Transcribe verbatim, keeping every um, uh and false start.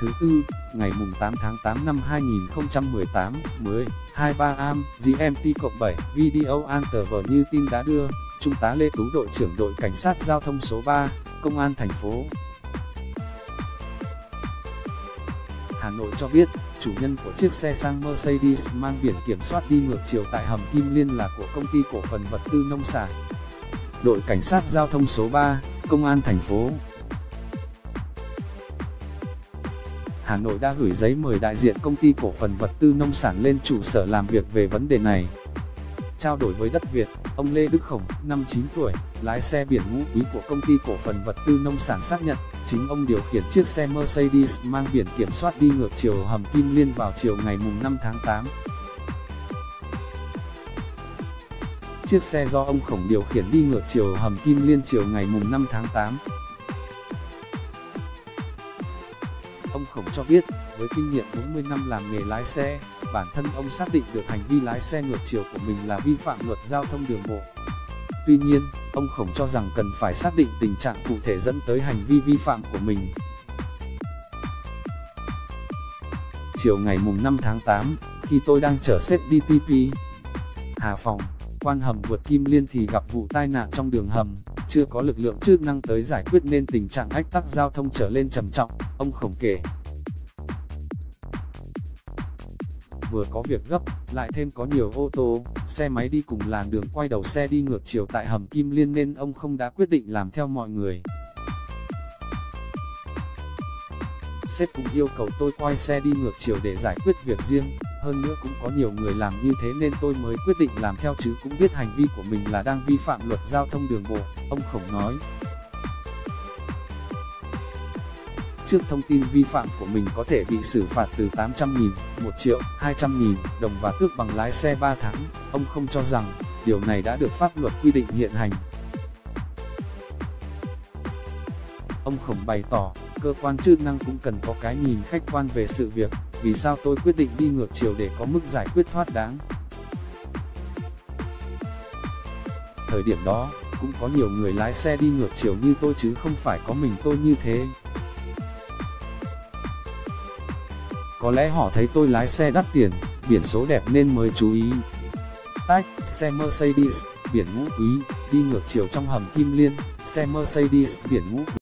thứ Tư, ngày mùng tám tháng tám năm hai nghìn không trăm mười tám, mới, hai mươi ba am, giê em tê cộng bảy, video An-tờ vờ như tin đã đưa, Trung tá Lê Tú đội trưởng đội cảnh sát giao thông số ba, Công an thành phố Hà Nội cho biết, chủ nhân của chiếc xe sang Mercedes mang biển kiểm soát đi ngược chiều tại hầm Kim Liên là của công ty cổ phần vật tư nông sản. Đội cảnh sát giao thông số ba, Công an thành phố Hà Nội đã gửi giấy mời đại diện công ty cổ phần vật tư nông sản lên trụ sở làm việc về vấn đề này. Trao đổi với Đất Việt, ông Lê Đức Khổng, năm mươi chín tuổi, lái xe biển ngũ quý của công ty cổ phần vật tư nông sản xác nhận, chính ông điều khiển chiếc xe Mercedes mang biển kiểm soát đi ngược chiều hầm Kim Liên vào chiều ngày mùng năm tháng tám. Chiếc xe do ông Khổng điều khiển đi ngược chiều hầm Kim Liên chiều ngày mùng năm tháng tám. Ông Khổng cho biết, với kinh nghiệm bốn mươi năm làm nghề lái xe, bản thân ông xác định được hành vi lái xe ngược chiều của mình là vi phạm luật giao thông đường bộ. Tuy nhiên, ông Khổng cho rằng cần phải xác định tình trạng cụ thể dẫn tới hành vi vi phạm của mình. Chiều ngày mùng năm tháng tám, khi tôi đang chở sếp đi tê pê Hà Phòng, quan hầm vượt Kim Liên thì gặp vụ tai nạn trong đường hầm, chưa có lực lượng chức năng tới giải quyết nên tình trạng ách tắc giao thông trở lên trầm trọng, ông Khổng kể. Vừa có việc gấp, lại thêm có nhiều ô tô, xe máy đi cùng làn đường quay đầu xe đi ngược chiều tại hầm Kim Liên nên ông không đã quyết định làm theo mọi người. Sếp cũng yêu cầu tôi quay xe đi ngược chiều để giải quyết việc riêng, hơn nữa cũng có nhiều người làm như thế nên tôi mới quyết định làm theo chứ cũng biết hành vi của mình là đang vi phạm luật giao thông đường bộ, ông Khổng nói. Trước thông tin vi phạm của mình có thể bị xử phạt từ tám trăm nghìn, một triệu, hai trăm nghìn đồng và tước bằng lái xe ba tháng, ông không cho rằng điều này đã được pháp luật quy định hiện hành. Ông Khổng bày tỏ, cơ quan chức năng cũng cần có cái nhìn khách quan về sự việc, vì sao tôi quyết định đi ngược chiều để có mức giải quyết thoát đáng. Thời điểm đó, cũng có nhiều người lái xe đi ngược chiều như tôi chứ không phải có mình tôi như thế. Có lẽ họ thấy tôi lái xe đắt tiền, biển số đẹp nên mới chú ý. Tách, xe Mercedes, biển ngũ quý, đi ngược chiều trong hầm Kim Liên, xe Mercedes, biển ngũ quý.